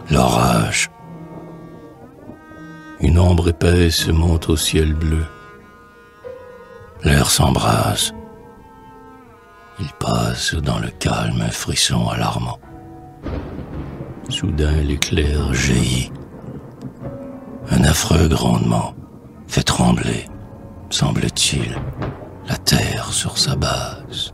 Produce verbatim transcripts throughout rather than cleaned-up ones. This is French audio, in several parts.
L'orage. Une ombre épaisse monte au ciel bleu. L'air s'embrase. Il passe dans le calme un frisson alarmant. Soudain l'éclair jaillit. Un affreux grondement fait trembler, semble-t-il, la terre sur sa base.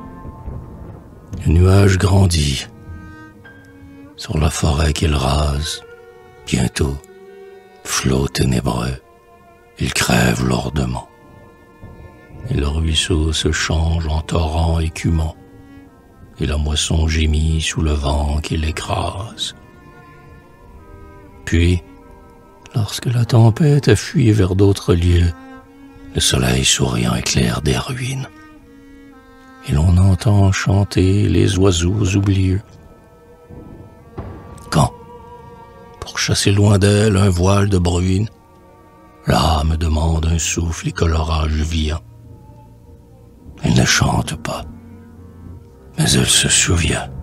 Le nuage grandit. Sur la forêt qu'il rase, bientôt, flot ténébreux, il crève lourdement. Et le ruisseau se change en torrent écumant, et la moisson gémit sous le vent qui l'écrase. Puis, lorsque la tempête a fui vers d'autres lieux, le soleil souriant éclaire des ruines, et l'on entend chanter les oiseaux oublieux. Quand, pour chasser loin d'elle un voile de bruine, l'âme demande un souffle et que l'orage vient. Elle ne chante pas, mais elle se souvient.